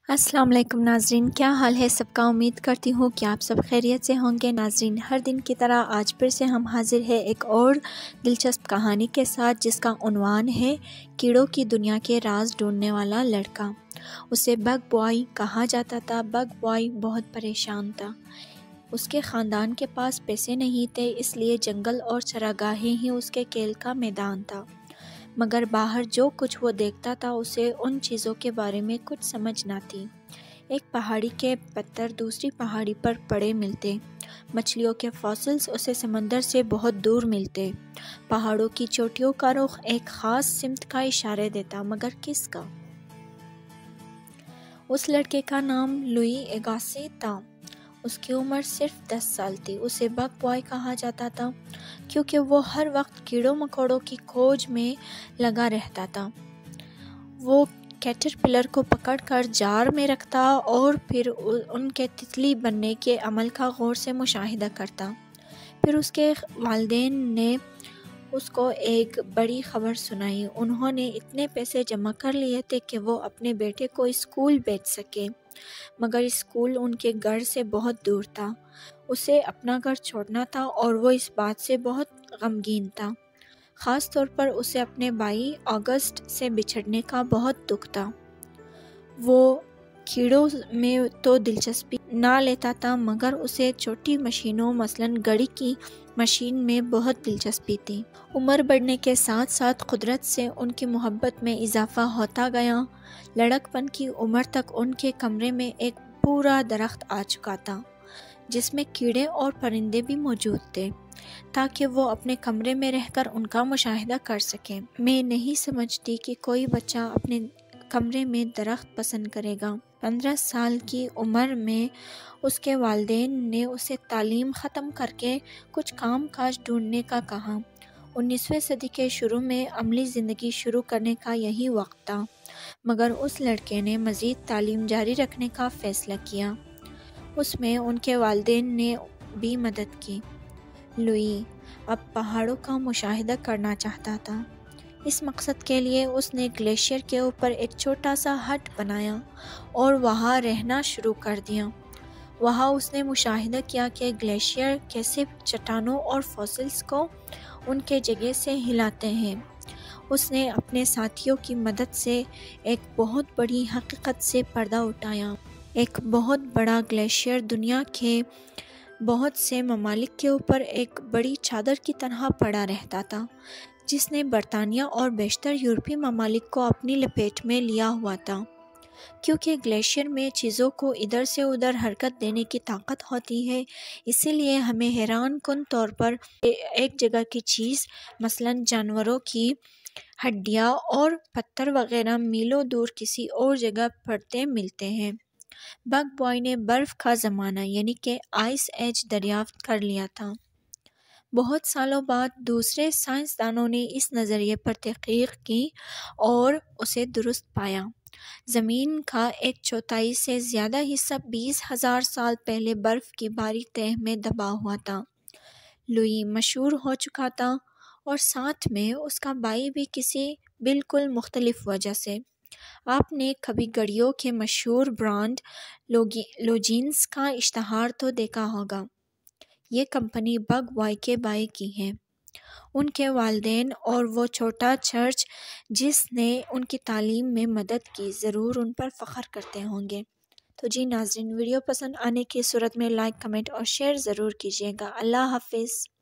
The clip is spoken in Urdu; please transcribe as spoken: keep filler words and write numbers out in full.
السلام علیکم ناظرین، کیا حال ہے سب کا؟ امید کرتی ہوں کہ آپ سب خیریت سے ہوں گے۔ ناظرین، ہر دن کی طرح آج پھر سے ہم حاضر ہیں ایک اور دلچسپ کہانی کے ساتھ، جس کا عنوان ہے کیڑوں کی دنیا کے راز ڈھونڈنے والا لڑکا۔ اسے بگ بوائے کہا جاتا تھا۔ بگ بوائے بہت پریشان تھا۔ اس کے خاندان کے پاس پیسے نہیں تھے، اس لیے جنگل اور چراگاہیں ہی اس کے کھیل کا میدان تھا۔ مگر باہر جو کچھ وہ دیکھتا تھا اسے ان چیزوں کے بارے میں کچھ سمجھ نہ تھی۔ ایک پہاڑی کے پتھر دوسری پہاڑی پر پڑے ملتے، مچھلیوں کے فاسلز اسے سمندر سے بہت دور ملتے، پہاڑوں کی چوٹیوں کا رخ ایک خاص سمت کا اشارہ دیتا، مگر کس کا؟ اس لڑکے کا نام لوئی اگاسے تھا۔ اس کی عمر صرف دس سال تھی۔ اسے بگ بوائے کہا جاتا تھا کیونکہ وہ ہر وقت کیڑوں مکوڑوں کی کھوج میں لگا رہتا تھا۔ وہ کیٹرپلر کو پکڑ کر جار میں رکھتا اور پھر ان کے تتلی بننے کے عمل کا غور سے مشاہدہ کرتا۔ پھر اس کے والدین نے اس کو ایک بڑی خبر سنائی۔ انہوں نے اتنے پیسے جمع کر لیے تھے کہ وہ اپنے بیٹے کو اسکول بھیج سکے، مگر اسکول ان کے گھر سے بہت دور تھا۔ اسے اپنا گھر چھوڑنا تھا اور وہ اس بات سے بہت غمگین تھا۔ خاص طور پر اسے اپنے بھائی آگسٹ سے بچھڑنے کا بہت دکھ تھا۔ وہ کیڑوں میں تو دلچسپی نہ لیتا تھا، مگر اسے چھوٹی مشینوں مثلاً گھڑی کی مشین میں بہت دلچسپی تھی۔ عمر بڑھنے کے ساتھ ساتھ قدرت سے ان کی محبت میں اضافہ ہوتا گیا۔ لڑک پن کی عمر تک ان کے کمرے میں ایک پورا درخت آ چکا تھا، جس میں کیڑے اور پرندے بھی موجود تھے، تاکہ وہ اپنے کمرے میں رہ کر ان کا مشاہدہ کر سکیں۔ میں نہیں سمجھتی کہ کوئی بچہ اپنے کمرے میں درخت پسند کرے گا۔ پندرہ سال کی عمر میں اس کے والدین نے اسے تعلیم ختم کر کے کچھ کام کاج ڈھونڈنے کا کہا۔ انیسویں صدی کے شروع میں عملی زندگی شروع کرنے کا یہی وقت تھا، مگر اس لڑکے نے مزید تعلیم جاری رکھنے کا فیصلہ کیا۔ اس میں ان کے والدین نے بھی مدد کی۔ لوئی اب پہاڑوں کا مشاہدہ کرنا چاہتا تھا۔ اس مقصد کے لیے اس نے گلیشیئر کے اوپر ایک چھوٹا سا ہٹ بنایا اور وہاں رہنا شروع کر دیا۔ وہاں اس نے مشاہدہ کیا کہ گلیشیئر کیسے چٹانوں اور فاسلز کو ان کے جگہ سے ہلاتے ہیں۔ اس نے اپنے ساتھیوں کی مدد سے ایک بہت بڑی حقیقت سے پردہ اٹھایا۔ ایک بہت بڑا گلیشیئر دنیا کے بہت سے ممالک کے اوپر ایک بڑی چادر کی طرح پڑا رہتا تھا، جس نے برطانیہ اور بیشتر یورپی ممالک کو اپنی لپیٹ میں لیا ہوا تھا۔ کیونکہ گلیشیئر میں چیزوں کو ادھر سے ادھر حرکت دینے کی طاقت ہوتی ہے، اسی لیے ہمیں حیران کن طور پر ایک جگہ کی چیز مثلاً جانوروں کی ہڈیاں اور پتھر وغیرہ میلوں دور کسی اور جگہ پڑتے ملتے ہیں۔ بگ بوائے نے برف کا زمانہ یعنی کہ آئس ایج دریافت کر لیا تھا۔ بہت سالوں بعد دوسرے سائنسدانوں نے اس نظریے پر تحقیق کی اور اسے درست پایا۔ زمین کا ایک چوتھائی سے زیادہ حصہ بیس ہزار سال پہلے برف کی بھاری تہ میں دبا ہوا تھا۔ لوئی مشہور ہو چکا تھا اور ساتھ میں اس کا بھائی بھی کسی بالکل مختلف وجہ سے۔ آپ نے کبھی گھڑیوں کے مشہور برانڈ لوجینز کا اشتہار تو دیکھا ہوگا۔ یہ کمپنی بگ بوائے کے بھائی کی ہے۔ ان کے والدین اور وہ چھوٹا چرچ جس نے ان کی تعلیم میں مدد کی ضرور ان پر فخر کرتے ہوں گے۔ تو جی ناظرین، ویڈیو پسند آنے کی صورت میں لائک، کمنٹ اور شیئر ضرور کیجیے گا۔ اللہ حافظ۔